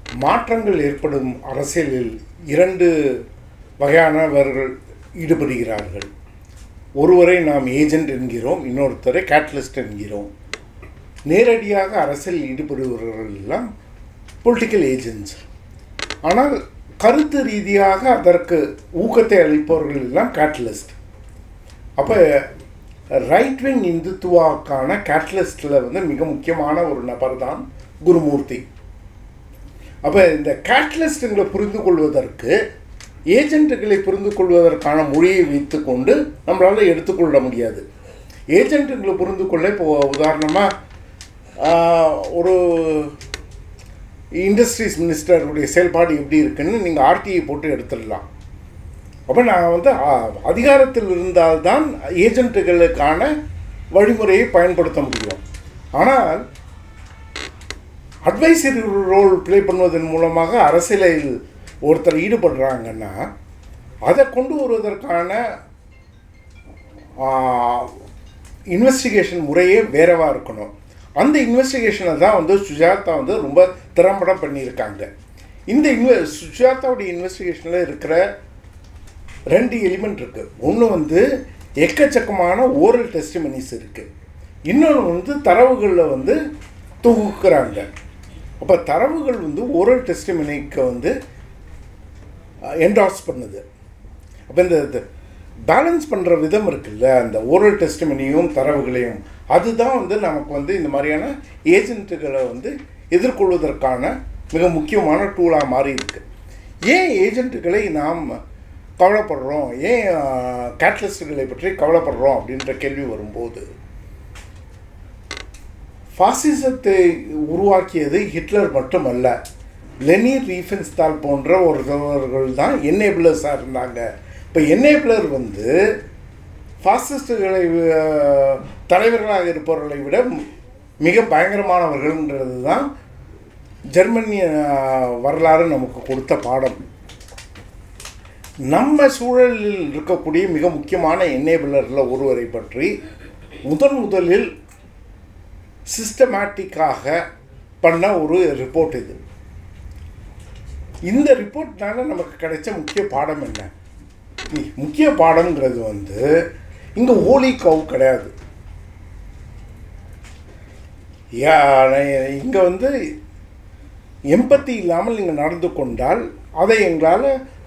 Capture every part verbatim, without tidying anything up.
மாற்றங்கள் ஏற்படும் அரசியலில் இரண்டு வகையானவர்கள் ஈடுபடுகிறார்கள். ஒருவரை நாம் ஏஜென்ட் என்கிறோம், இன்னொருத்தரை கேட்டலிஸ்ட் என்கிறோம். நேரடியாக அரசியல் ஈடுபடுபவர்கள் எல்லாம் பொலிட்டிக்கல் ஏஜென்ட்ஸ். ஆனால் கருத்து ரீதியாக அதற்கு ஊக்கத்தை அளிப்பவர்கள் எல்லாம் கேட்டலிஸ்ட். அப்போ ரைட் விங் இந்துத்துவாக்கான கேட்டலிஸ்டில் வந்து மிக முக்கியமான ஒரு நபர் தான் குருமூர்த்தி. அப்போ இந்த கேட்டலிஸ்ட்டுங்களை புரிந்து கொள்வதற்கு ஏஜென்ட்டுகளை புரிந்து கொள்வதற்கான மொழியை வைத்து கொண்டு நம்மளால் எடுத்துக்கொள்ள முடியாது. ஏஜென்ட்டுகளை புரிந்து கொள்ள இப்போ உதாரணமாக ஒரு இண்டஸ்ட்ரீஸ் மினிஸ்டருடைய செயல்பாடு எப்படி இருக்குன்னு நீங்கள் ஆர்டிஐ போட்டு எடுத்துடலாம். அப்போ நான் வந்து அதிகாரத்தில் இருந்தால்தான் ஏஜென்ட்டுகளுக்கான வழிமுறையை பயன்படுத்த முடியும். ஆனால் அட்வைசரி ரோல் ப்ளே பண்ணுவதன் மூலமாக அரசியலில் ஒருத்தர் ஈடுபடுறாங்கன்னா அதை கொண்டு வருவதற்கான இன்வெஸ்டிகேஷன் முறையே வேறவாக இருக்கணும். அந்த இன்வெஸ்டிகேஷனை தான் வந்து சுஜாதா வந்து ரொம்ப திறம்பட பண்ணியிருக்காங்க. இந்த இன்வெ சுஜாதாவுடைய இன்வெஸ்டிகேஷனில் இருக்கிற ரெண்டு எலிமெண்ட் இருக்குது. ஒன்று வந்து எக்கச்சக்கமான ஓரல் டெஸ்டிமனிஸ் இருக்குது, இன்னொன்று வந்து தரவுகளில் வந்து தொகுக்கிறாங்க. அப்போ தரவுகள் வந்து ஓரல் டெஸ்டிமனிக்கு வந்து என்டார்ஸ் பண்ணுது. அப்போ இந்த பேலன்ஸ் பண்ணுற விதம் இருக்குல்ல, அந்த ஓரல் டெஸ்டிமனியும் தரவுகளையும், அதுதான் வந்து நமக்கு வந்து இந்த மாதிரியான ஏஜென்ட்டுகளை வந்து எதிர்கொள்வதற்கான மிக முக்கியமான டூலாக மாறி இருக்குது. ஏன் ஏஜென்ட்டுகளை நாம் கவலைப்படுறோம், ஏன் கேட்டலிஸ்ட்டுகளை பற்றி கவலைப்படுறோம் அப்படின்ற கேள்வி வரும்போது, ஃபாசிசத்தை உருவாக்கியது ஹிட்லர் மட்டுமல்ல, லெனி ரீஃபென்ஸ்தால் போன்ற ஒருத்தவர்கள் தான் என்னேபிளர்ஸாக இருந்தாங்க. இப்போ என்னேபிளர் வந்து ஃபாசிஸ்டுகளை தலைவர்களாக இருப்பவர்களை விட மிக பயங்கரமானவர்கள்ன்றது தான் ஜெர்மனிய வரலாறு நமக்கு கொடுத்த பாடம். நம்ம சூழலில் இருக்கக்கூடிய மிக முக்கியமான என்னேபிளரில் ஒருவரை பற்றி முதன் முதலில் சிஸ்டமேட்டிக்காக பண்ண ஒரு ரிப்போர்ட் இது. இந்த ரிப்போர்ட்னால நமக்கு கிடைச்ச முக்கிய பாடம் என்ன? முக்கிய பாடம்ங்கிறது வந்து இங்கே ஹோலி கவ் கிடையாது. இங்கே வந்து எம்பத்தி இல்லாமல் நீங்கள் நடந்து கொண்டால் அதை எங்களால்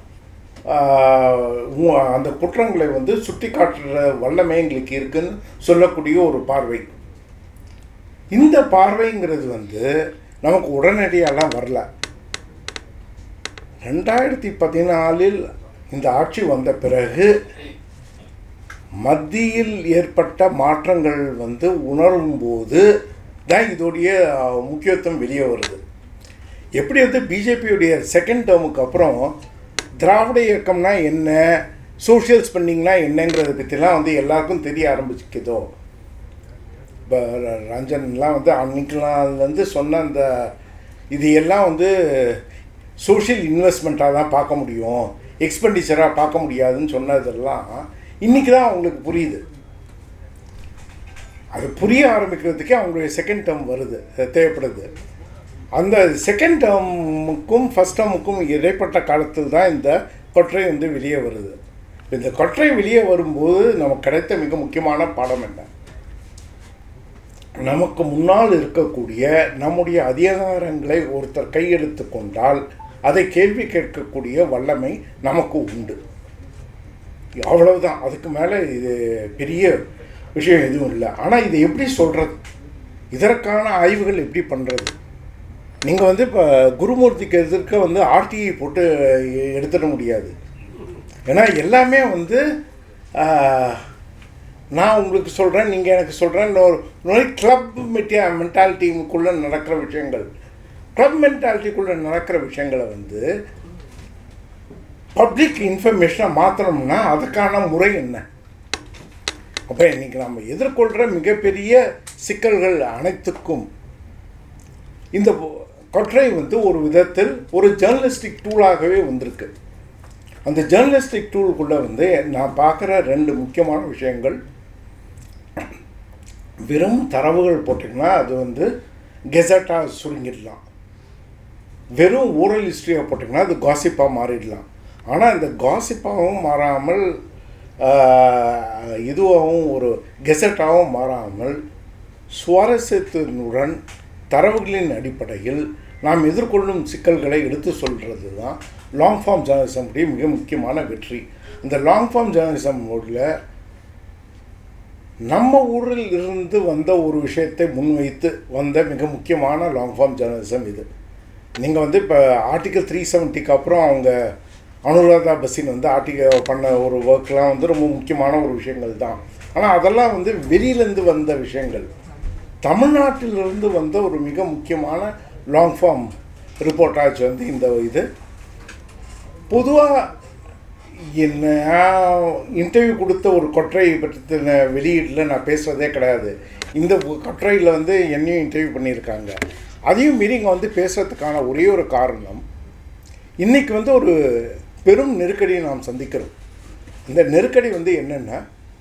அந்த குற்றங்களை வந்து சுட்டி காட்டுற வல்லமை எங்களுக்கு இருக்குன்னு சொல்லக்கூடிய ஒரு பார்வை. இந்த பார்வைங்கிறது வந்து நமக்கு உடனடியாலாம் வரல. ரெண்டாயிரத்தி பதினாலில் இந்த ஆட்சி வந்த பிறகு மத்தியில் ஏற்பட்ட மாற்றங்கள் வந்து உணரும்போது தான் இதோடைய முக்கியத்துவம் வெளியே வருது. எப்படி வந்து பிஜேபியுடைய செகண்ட் டேர்முக்கு அப்புறம் திராவிட இயக்கம்னா என்ன, சோஷியல் ஸ்பெண்டிங்னா என்னங்கிறத பற்றிலாம் வந்து எல்லாருக்கும் தெரிய ஆரம்பிச்சுக்குதோ. இப்போ ரஞ்சன்லாம் வந்து அன்னைக்கெலாம் வந்து சொன்ன அந்த இது எல்லாம் வந்து சோஷியல் இன்வெஸ்ட்மெண்ட்டாக தான் பார்க்க முடியும், எக்ஸ்பெண்டிச்சராக பார்க்க முடியாதுன்னு சொன்னதெல்லாம் இன்றைக்கி தான் அவங்களுக்கு புரியுது. அது புரிய ஆரம்பிக்கிறதுக்கே அவங்களுடைய செகண்ட் டேர்ம் வருது, தேவைப்படுது. அந்த செகண்ட் டேர்முக்கும் ஃபஸ்ட் டேர்முக்கும் இடைப்பட்ட காலத்தில் தான் இந்த கொற்றை வந்து வெளியே வருது. இந்த கொற்றை வெளியே வரும்போது நமக்கு கிடைத்த மிக முக்கியமான பாடம் என்ன? நமக்கு முன்னால் இருக்கக்கூடிய நம்முடைய அதிகாரங்களை ஒருத்தர் கையெடுத்து கொண்டால் அதை கேள்வி கேட்கக்கூடிய வல்லமை நமக்கு உண்டு. அவ்வளவுதான், அதுக்கு மேலே இது பெரிய விஷயம் எதுவும் இல்லை. ஆனால் இதை எப்படி சொல்கிறது, இதற்கான ஆய்வுகள் எப்படி பண்ணுறது? நீங்கள் வந்து இப்போ குருமூர்த்திக்கு எதிர்க்க வந்து ஆர்டிஐ போட்டு எடுத்துட முடியாது. ஏன்னா எல்லாமே வந்து நான் உங்களுக்கு சொல்கிறேன், நீங்கள் எனக்கு சொல்கிறேன், ஒரு கிளப் மெட்டியா மென்டாலிட்டிக்குள்ளே நடக்கிற விஷயங்கள், கிளப் மென்டாலிட்டிக்குள்ளே நடக்கிற விஷயங்களை வந்து பப்ளிக் இன்ஃபர்மேஷனை மாற்றணும்னா அதுக்கான முறை என்ன? அப்போ இன்றைக்கி நம்ம எதிர்கொள்கிற மிகப்பெரிய சிக்கல்கள் அனைத்துக்கும் இந்த கொற்றை வந்து ஒரு விதத்தில் ஒரு ஜேர்னலிஸ்டிக் டூலாகவே வந்திருக்கு. அந்த ஜேர்னலிஸ்டிக் டூலுக்குள்ளே வந்து நான் பார்க்குற ரெண்டு முக்கியமான விஷயங்கள், வெறும் தரவுகள் போட்டிங்கன்னா அது வந்து கெசட்டாக சுருங்கிடலாம். வெறும் ஓரல் ஹிஸ்ட்ரியாக போட்டிங்கன்னா அது காசிப்பாக மாறிடலாம். ஆனால் இந்த காசிப்பாகவும் மாறாமல் இதுவாகவும் ஒரு கெசட்டாகவும் மாறாமல் சுவாரஸ்யத்தினுடன் தரவுகளின் அடிப்படையில் நாம் எதிர்கொள்ளும் சிக்கல்களை எடுத்து சொல்கிறது தான் லாங் ஃபார்ம் ஜேர்னலிசமுடைய மிக முக்கியமான வெற்றி. இந்த லாங் ஃபார்ம் ஜேர்னலிசம் மோடில் நம்ம ஊரில் இருந்து வந்த ஒரு விஷயத்தை முன்வைத்து வந்த மிக முக்கியமான லாங் ஃபார்ம் ஜேர்னலிசம் இது. நீங்கள் வந்து இப்போ ஆர்டிக்கல் த்ரீ செவன்ட்டிக்கு அப்புறம் அவங்க அனுராதா பசின் வந்து ஆர்டிக்கல் பண்ண ஒரு ஒர்க்லாம் வந்து ரொம்ப முக்கியமான ஒரு விஷயங்கள் தான். ஆனால் அதெல்லாம் வந்து வெளியிலேருந்து வந்த விஷயங்கள். தமிழ்நாட்டிலிருந்து வந்த ஒரு மிக முக்கியமான லாங் ஃபார்ம் ரிப்போர்ட்டாச்சு வந்து இந்த இது. பொதுவாக என்ன இன்டர்வியூ கொடுத்த ஒரு கொற்றையை பற்றி வெளியீட்டில் நான் பேசுகிறதே கிடையாது. இந்த கொற்றையில் வந்து என்னையும் இன்டர்வியூ பண்ணியிருக்காங்க. அதையும் மீறி இங்கே வந்து பேசுகிறதுக்கான ஒரே ஒரு காரணம், இன்றைக்கி வந்து ஒரு பெரும் நெருக்கடியை நாம் சந்திக்கிறோம். இந்த நெருக்கடி வந்து என்னென்னா,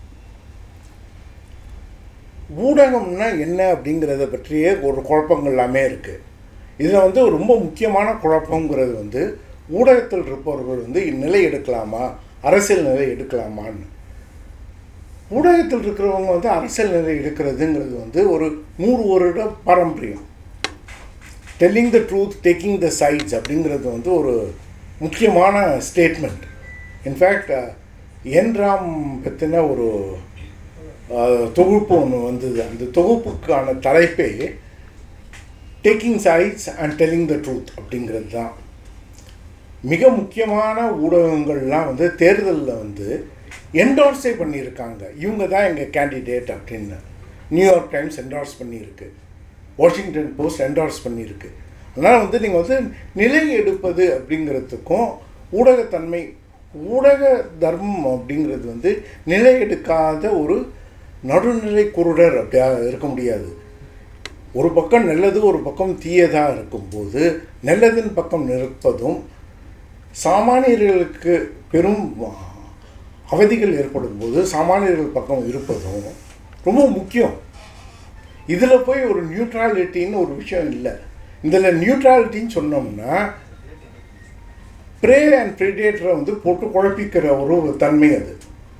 ஊடகம்னா என்ன அப்படிங்கிறத பற்றியே ஒரு குழப்பங்கள் எல்லாமே இருக்குது. இதில் வந்து ரொம்ப முக்கியமான குழப்பங்கிறது வந்து ஊடகத்தில் இருப்பவர்கள் வந்து நிலை எடுக்கலாமா, அரசியல் நிலை எடுக்கலாமான்னு. ஊடகத்தில் இருக்கிறவங்க வந்து அரசியல் நிலை எடுக்கிறதுங்கிறது வந்து ஒரு நூறு வருட பாரம்பரியம். Telling the truth, taking the sides அப்படிங்கிறது வந்து ஒரு முக்கியமான ஸ்டேட்மெண்ட். இன்ஃபேக்ட் என் ராம் பற்றின ஒரு தொகுப்பு ஒன்று வந்தது. அந்த தொகுப்புக்கான தலைப்பே taking sides and telling the truth அப்படிங்கிறது தான். மிக முக்கியமான ஊடகங்கள்லாம் வந்து தேர்தலில் வந்து என்டார்ஸே பண்ணியிருக்காங்க. இவங்க தான் எங்கள் கேண்டிடேட் அப்படின்னு. நியூயார்க் டைம்ஸ் என்டார்ஸ் பண்ணியிருக்கு, வாஷிங்டன் போஸ்ட் என்டார்ஸ் பண்ணியிருக்கு. அதனால் வந்து நீங்கள் வந்து நிலை எடுப்பது அப்படிங்கிறதுக்கும் ஊடகத்தன்மை, ஊடக தர்மம் அப்படிங்கிறது வந்து நிலை எடுக்காத ஒரு நடுநிலை குருடர் அப்படியா இருக்க முடியாது. ஒரு பக்கம் நல்லது, ஒரு பக்கம் தீயதாக இருக்கும்போது நல்லதின் பக்கம் நிற்பதும், சாமானியர்களுக்கு பெரும் அவதிகள் ஏற்படும் போது சாமானியர்கள் பக்கம் இருப்பதும் ரொம்ப முக்கியம். இதில் போய் ஒரு நியூட்ராலிட்டின்னு ஒரு விஷயம் இல்லை. இதில் நியூட்ராலிட்டின்னு சொன்னோம்னா ப்ரே அண்ட் ப்ரிடேட்டரை வந்து போட்டு குழப்பிக்கிற ஒரு தன்மை அது.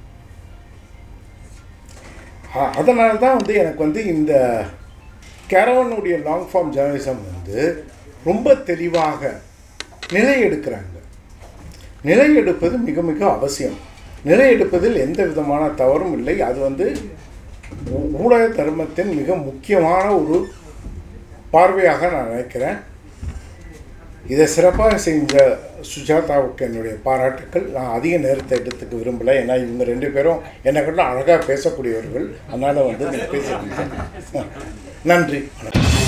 அதனால தான் வந்து எனக்கு வந்து இந்த கேரவனுடைய லாங் ஃபார்ம் ஜேர்னலிசம் வந்து ரொம்ப தெளிவாக நிலை எடுக்கிறாங்க. நிலை எடுப்பது மிக மிக அவசியம். நிலை எடுப்பதில் எந்த விதமான தவறும் இல்லை. அது வந்து ஊடக தர்மத்தின் மிக முக்கியமான ஒரு பார்வையாக நான் நினைக்கிறேன். இதை சிறப்பாக செஞ்ச சுஜாதாவுக்கு என்னுடைய பாராட்டுக்கள். நான் அதிக நேரத்தை எடுத்துக்க விரும்பலை, ஏன்னா இவங்க ரெண்டு பேரும் என்னை கட்ட அழகாக பேசக்கூடியவர்கள். அதனால் வந்து நீங்கள் பேசுகிறீங்க. நன்றி, வணக்கம்.